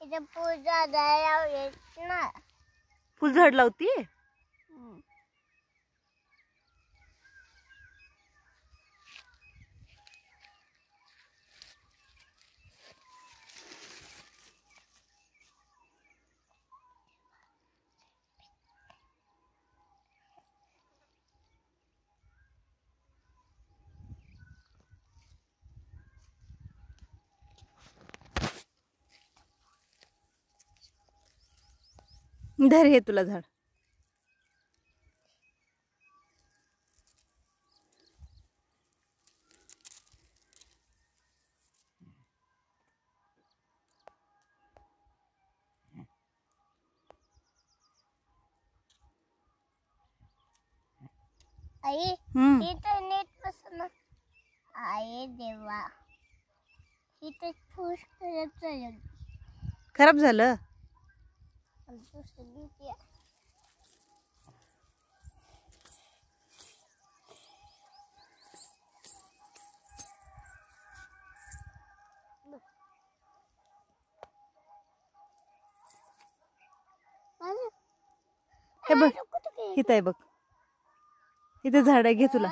फुलझाड लावती. धर हे तुला झाड. आई हे तर नीट बसना. आई देवा हे तर फुस खराब झालं. हे बघ इथं आहे बघ. इथे झाड आहे, घे तुला.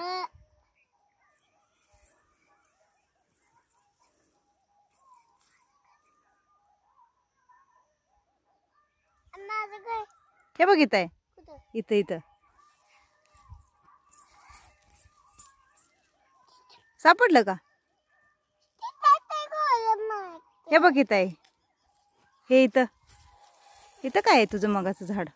हे बघ इथं आहे. इथं इथं सापडलं का? हे बघ इथं आहे. हे इथं इथं काय आहे तुझं मगाचं झाड?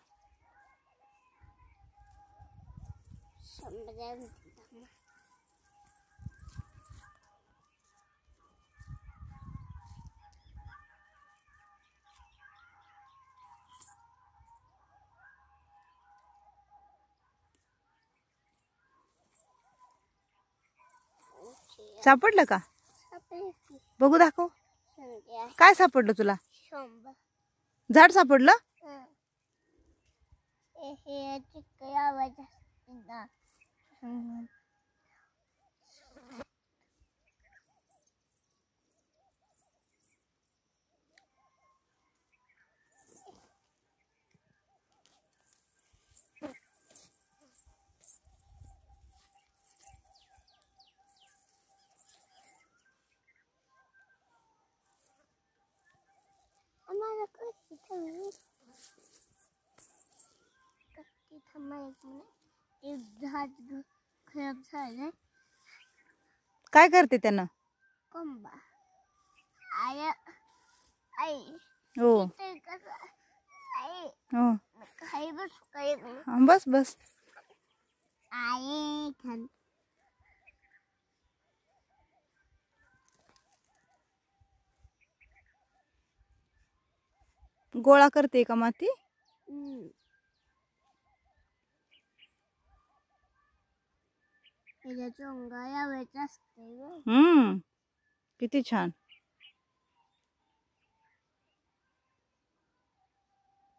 सापडलं का? बघू दाखव. काय सापडलं तुला? झाड सापडलं? खराब झालं. काय करते त्यानं? कंबा आई आई हो आई हो. काही बस काही बस बस. आई खान गोळा करते का माती? चोंगा यावेच असते. किती छान.